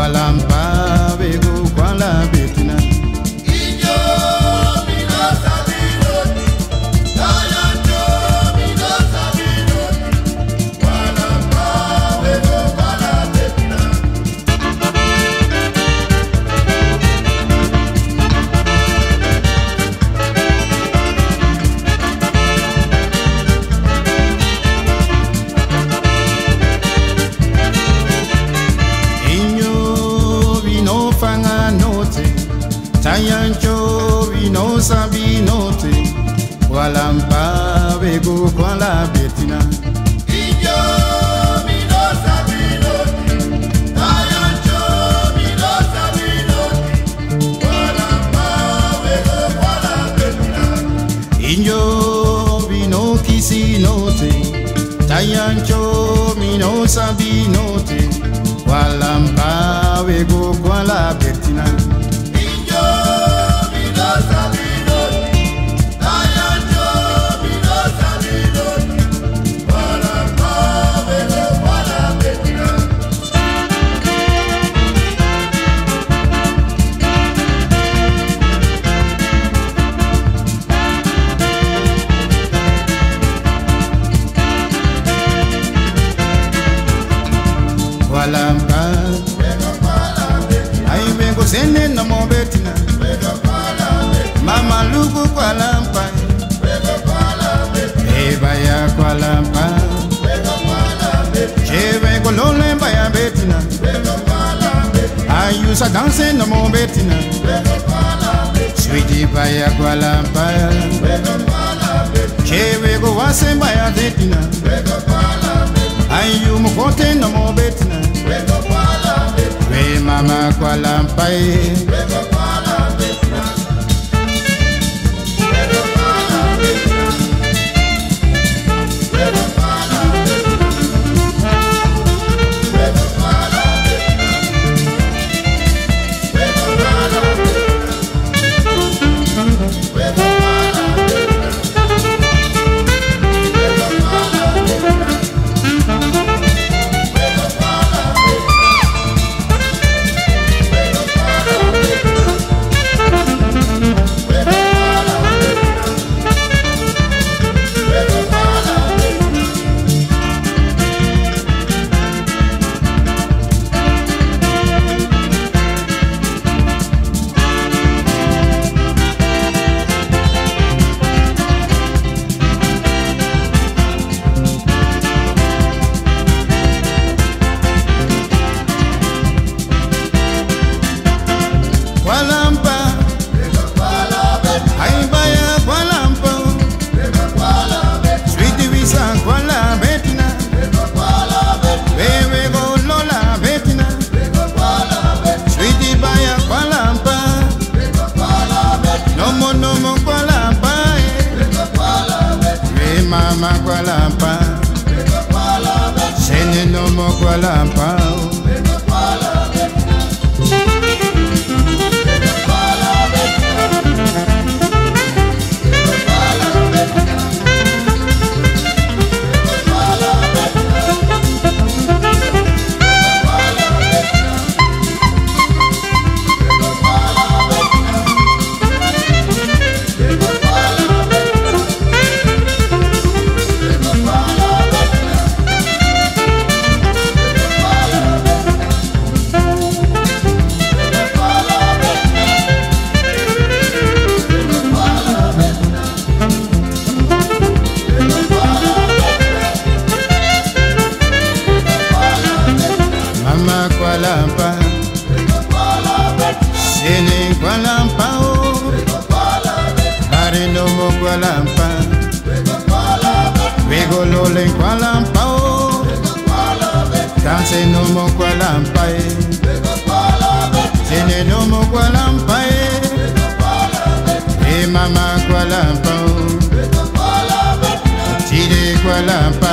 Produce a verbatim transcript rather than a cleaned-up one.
Walampa bego kwala betina. Inyo mino sabinoti, tayanjo mino sabinoti. Walampa bego kwala betina. Tayancho vino sabinote, walampa bego kwala betina. Inyo mino sabinoti, tayancho mino sabinoti. Walampa bego kwala betina. Inyo vino kisinote, tayancho vino sabinote, walampa bego kwala betina. Walampa, ay vengo sene no mo betina. Mama lugu walampa, e baya walampa, che vengo lole baya betina. Ay usa danse no mo betina. Sweetie baya walampa, che vengo wase baya betina. Ay you mo kote no mo betina. We mama walampa, mama walampa, sene no mo walampa. Mama walampa, sene walampa o, bare no mo walampa, wego lole walampa o, danse no mo walampa e, sene no mo walampa e, e mama walampa o, tire walampa.